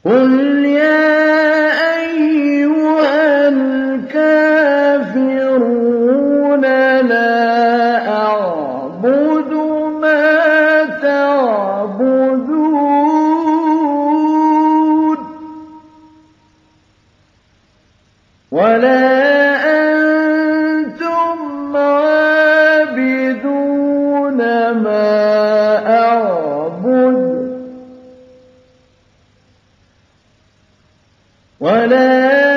قُلْ يَا أَيُّهَا الْكَافِرُونَ لَا أَعْبُدُ مَا تَعْبُدُونَ وَلَا أَنتُمْ عَابِدُونَ مَا أَعْبُدُ وَلَا